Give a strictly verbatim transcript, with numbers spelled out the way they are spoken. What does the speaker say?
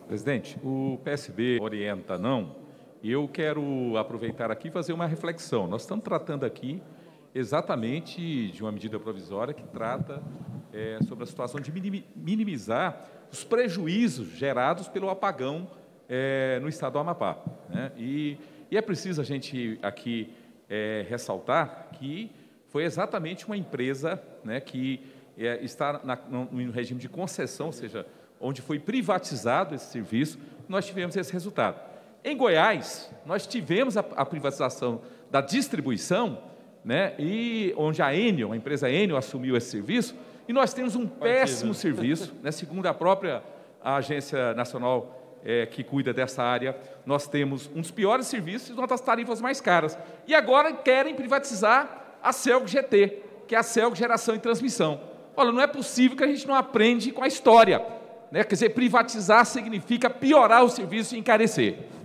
Presidente, o P S B orienta não, e eu quero aproveitar aqui e fazer uma reflexão. Nós estamos tratando aqui exatamente de uma medida provisória que trata é, sobre a situação de minimizar os prejuízos gerados pelo apagão é, no estado do Amapá, né? E, e é preciso a gente aqui é, ressaltar que foi exatamente uma empresa, né, que é, está na, no, no regime de concessão, ou seja, onde foi privatizado esse serviço, nós tivemos esse resultado. Em Goiás, nós tivemos a, a privatização da distribuição, né, e onde a Enel, a empresa Enel, assumiu esse serviço, e nós temos um péssimo serviço, né, segundo a própria Agência Nacional é, que cuida dessa área, nós temos um dos piores serviços e uma das tarifas mais caras. E agora querem privatizar a Celg G T, que é a Celg Geração e Transmissão. Olha, não é possível que a gente não aprende com a história, né? Quer dizer, privatizar significa piorar o serviço e encarecer.